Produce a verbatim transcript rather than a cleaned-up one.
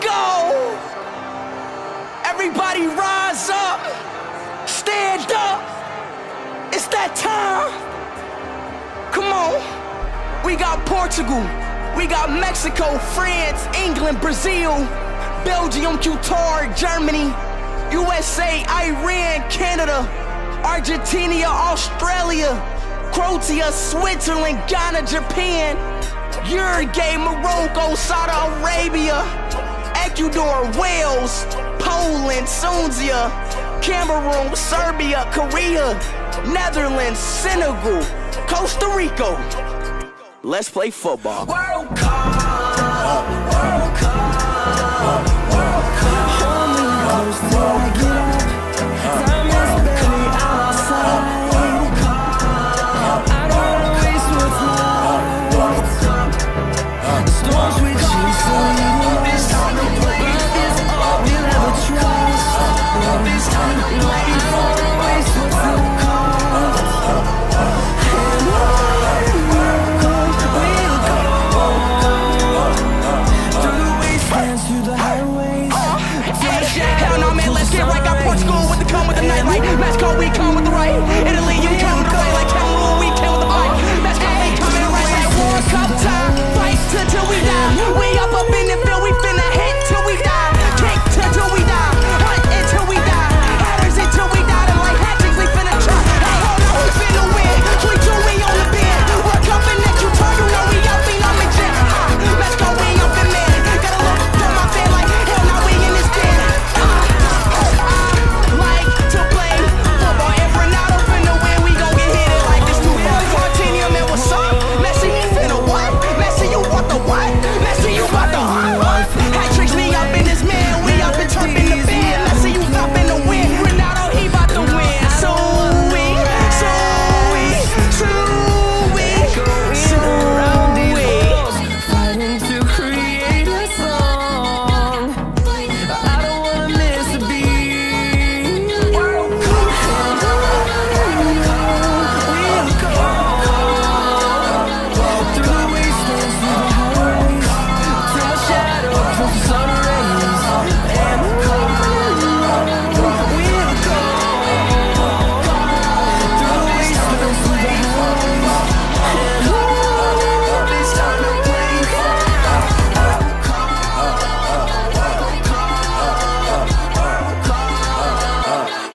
go. Everybody rise up, stand up. It's that time. Come on. We got Portugal, we got Mexico, France, England, Brazil, Belgium, Qatar, Germany, U S A, Iran, Canada, Argentina, Australia, Croatia, Switzerland, Ghana, Japan, Uruguay, Morocco, Saudi Arabia, Ecuador, Wales, Poland, Tunisia, Cameroon, Serbia, Korea, Netherlands, Senegal, Costa Rica. Let's play football. World Cup, World Cup.